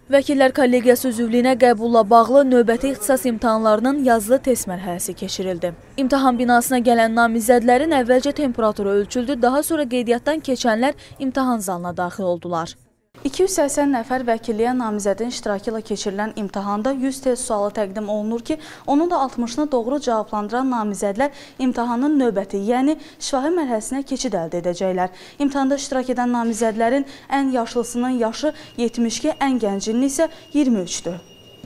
Vəkillər kollegiyası üzvlüyünə qəbulla bağlı növbəti ixtisas imtahanlarının yazılı test mərhələsi keçirildi. İmtahan binasına gələn namizədlərin əvvəlcə temperaturu ölçüldü, daha sonra qeydiyyatdan keçənlər imtahan zalına daxil oldular. 280 nəfər vəkilliyə namizədin iştirakı ilə keçirilən imtahanda 100 test sualı təqdim olunur ki, onun da 60-ını doğru cavablandıran namizədlər imtahanın növbəti, yəni şifahi mərhələsinə keçid əldə edəcəklər. İmtahanda iştirak edən namizədlərin ən yaşlısının yaşı 72, ən gəncinin isə 23-dür.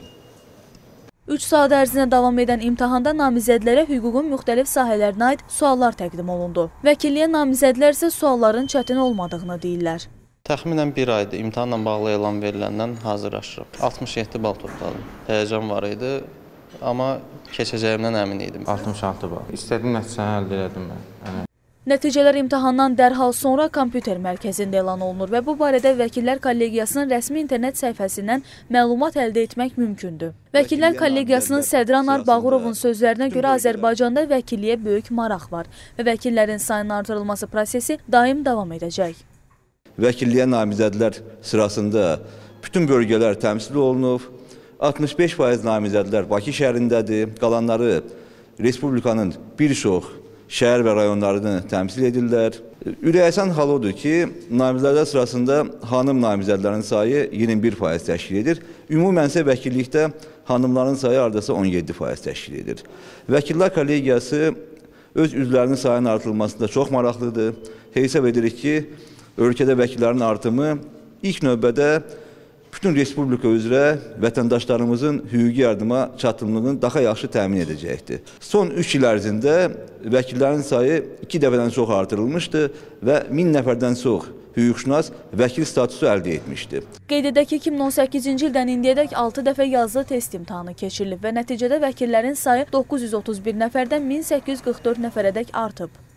3 saat ərzində davam edən imtahanda namizədlərə hüququn müxtəlif sahələrinə aid suallar təqdim olundu. Vəkilliyə namizədlər isə sualların çətin olmadığını deyirlər. Təxminən bir aydır imtahanla bağlı elan veriləndən hazırlaşırıq. 67 bal topladım. Həyəcan var idi, amma keçəcəyimdən əmin idim. 66 bal. İstədiyim nəticəni əldə elədim mən. Nəticələr imtahandan dərhal sonra kompüter mərkəzində elan olunur və bu barədə Vəkillər Kollegiyasının rəsmi internet səhifəsindən məlumat əldə etmək mümkündür. Vəkillər Kollegiyasının sədri Anar Bağırovun sözlərinə görə Azərbaycanda vəkilliyə böyük maraq var və vəkillərin sayının artırılması prosesi daim davam edəcək. Vəkilliyə namizədlər sırasında bütün bölgələr təmsil olunub. 65% namizədlər Bakı şəhərindədir. Qalanları Respublikanın bir çox şəhər və rayonlarını təmsil edirlər. Ürəkacan hal odur ki, namizədlər sırasında hanım namizədlərin sayı 21% təşkil edir. Ümumən isə vəkillikdə hanımların sayı hardasa 17% təşkil edir. Vəkillər kollegiyası öz üzvlərinin sayının artırılmasında çox maraqlıdır. Hesab edirik ki, ölkədə vəkillərin artımı ilk növbədə bütün Respublika üzrə vətəndaşlarımızın hüquqi yardıma çatımlığını daha yaxşı təmin edəcəkdir. Son 3 il ərzində vəkillərin sayı 2 dəfədən çox artırılmışdır və 1000 nəfərdən çox hüquqşünas vəkil statusu əldə etmişdir. Qeyd edək ki, 2018-ci ildən indiyədək 6 dəfə yazılı test imtahanı keçirilib və nəticədə vəkillərin sayı 931 nəfərdən 1844 nəfərədək artıb.